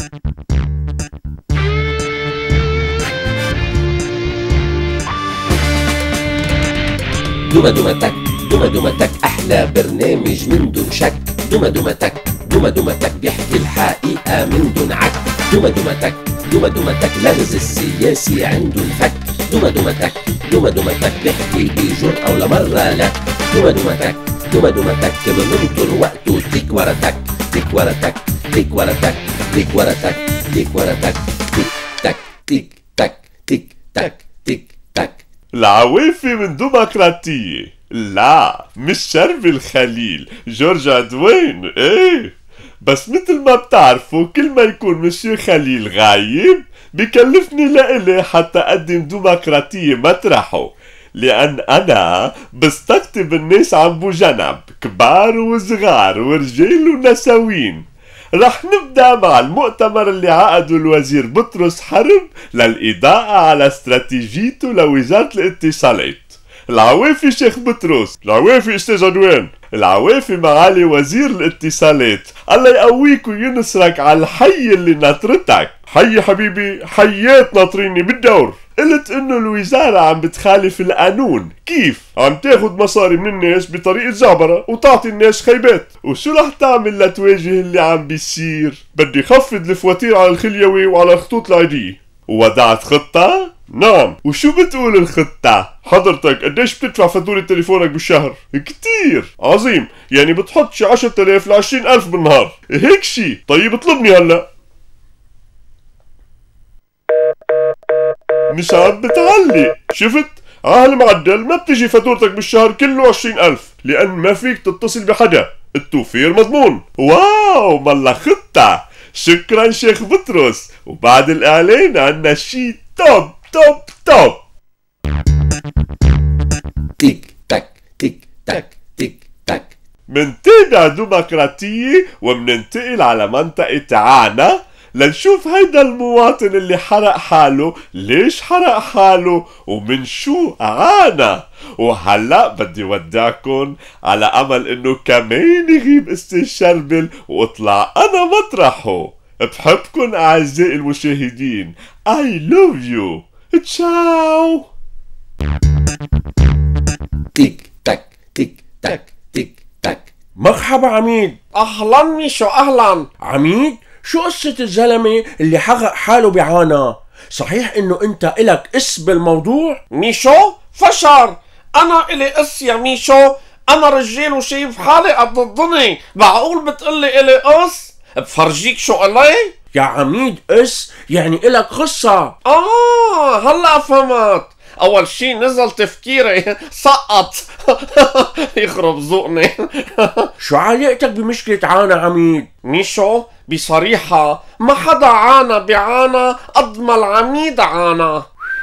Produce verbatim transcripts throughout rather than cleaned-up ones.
دوما دوما تك، دوما دوما تك أحلى برنامج من دون شك. دوما دوما تك، دوما دوما تك بيحكي الحقيقة من دون عك. دوما دوما تك، دوما دوما تك لغز السياسي عنده الفك. دوما دوما تك، دوما دوما تك بيحكي بجرأة ولا مرة لا. دوما دوما تك، دوما دوما تك بننطر وقته تك ورا تك، تك ورا تك، تك ورا تك، تك ورا تك، تك ورا تك، تك تك تك تك تك تك تك. العوافي من دوما كراتية، لا مش شرب الخليل، جورج عدوين. ايه بس مثل ما بتعرفوا كل ما يكون مسيو خليل غايب بكلفني لإلي حتى أقدم دوما كراتية مطرحه، لأن أنا بستقطب الناس عن بوجنب، كبار وصغار ورجال ونساوين. رح نبدأ مع المؤتمر اللي عقده الوزير بطرس حرب للإضاءة على استراتيجيته لوزارة الاتصالات. العوافي شيخ بطرس. العوافي استاذ عدوان. العوافي معالي وزير الاتصالات، الله يقويك وينصرك على الحي اللي ناطرتك. حي حبيبي، حيات ناطريني بالدور. قلت انه الوزارة عم بتخالف القانون. كيف؟ عم تاخد مصاري من الناس بطريقة زعبرة وتعطي الناس خيبات. وشو رح تعمل لتواجه اللي عم بيصير؟ بدي خفض الفواتير على الخليوي وعلى الخطوط العادية. ووضعت خطة؟ نعم. وشو بتقول الخطة؟ حضرتك قديش بتدفع فاتورة تليفونك بالشهر؟ كتير. عظيم، يعني بتحط شي عشرة آلاف لعشرين ألف بالنهار، هيك شي. طيب اطلبني هلا. مش عم بتعلق. شفت؟ على المعدل ما بتجي فاتورتك بالشهر كله عشرين ألف، لأن ما فيك تتصل بحدا، التوفير مضمون. واو مالله خطة. شكرا شيخ بطرس. وبعد الإعلان عنا شي توب توب توب. تيك تك تيك تك تيك تك. منتابع دوما كراتية ومننتقل على منطقة عانا لنشوف هيدا المواطن اللي حرق حاله ليش حرق حاله ومن شو عانى. وهلأ بدي ودعكن على أمل إنه كمان يغيب استاذ شربل واطلع أنا مطرحه. بحبكن أعزائي المشاهدين. I love you. تشاو. تيك تك تيك تك تيك تك. مرحبا عميد. أهلا ميشو أهلا. عميد، شو قصة الزلمة اللي حرق حاله بعانا؟ صحيح انه انت الك اس بالموضوع؟ ميشو فشر. انا الي اس يا ميشو، انا رجال وشايف حالي قد الدنيا، معقول بتقلي الي اس؟ بفرجيك شو الي؟ يا عميد اس يعني الك قصة. اه هلا فهمت. اول شي نزل تفكيري سقط. يخرب ذوقني. شو علاقتك بمشكلة عانا عميد؟ ميشو بصريحة ما حدا عانى بعانا قد ما العميد عانى.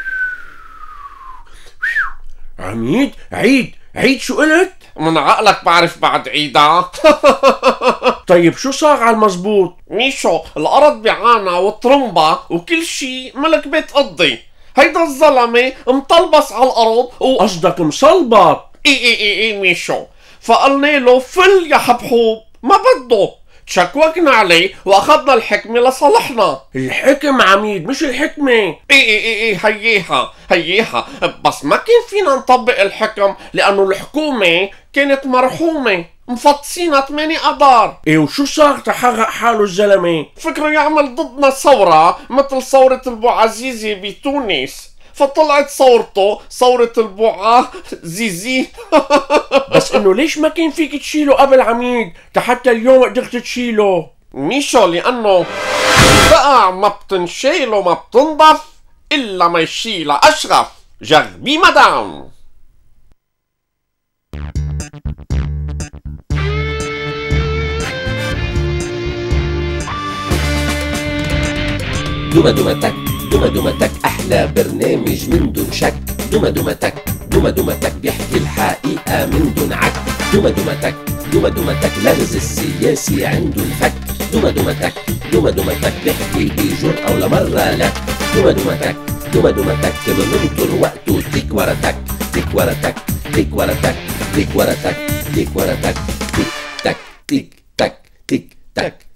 عميد عيد عيد شو قلت؟ من عقلك بعرف بعد عيدها. طيب شو صار على المزبوط؟ ميشو الارض بعانا والطرمبة وكل شي ملك بيت قضي. هيدا الزلمة مطلبس على الارض و قصدك مصلبط؟ اي اي اي اي ميشو، فقلنا له فل يا حبحوب، ما بده. تشكوكنا عليه واخذنا الحكمة لصالحنا. الحكم عميد مش الحكمة. اي اي اي اي هييها هييها، بس ما كان فينا نطبق الحكم لانه الحكومة كانت مرحومة، مفطسينا ثمانية قدار. ايه وشو صار تحرق حاله الزلمة؟ فكره يعمل ضدنا ثورة مثل ثورة البو عزيزي بتونس، فطلعت ثورته ثورة البوعة زيزي. بس انه ليش ما كان فيك تشيله قبل عميد حتى اليوم قدرت تشيله؟ ميشو لانه بقع ما بتنشيل وما بتنضف الا ما يشيلها اشرف. جربي مدام. دوما دوما تك، دوما دوما تك أحلى برنامج من دون شك. دوما دوما تك، دوما دوما تك بيحكي الحقيقة من دون عك. دوما دوما تك، دوما دوما تك لغز السياسي عنده الفك. دوما دوما تك، دوما دوما تك بيحكي بجرأة ولا مرة لا. دوما دوما تك، دوما دوما تك بننطر وقته تك ورا تك، تك ورا تك، تك ورا تك، تك ورا تك، تك ورا تك، تك تك تك تك تك تك.